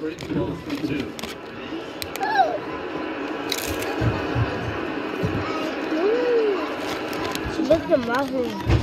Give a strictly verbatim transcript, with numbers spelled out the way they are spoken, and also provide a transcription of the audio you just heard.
breaking ball three two. She looked at my room.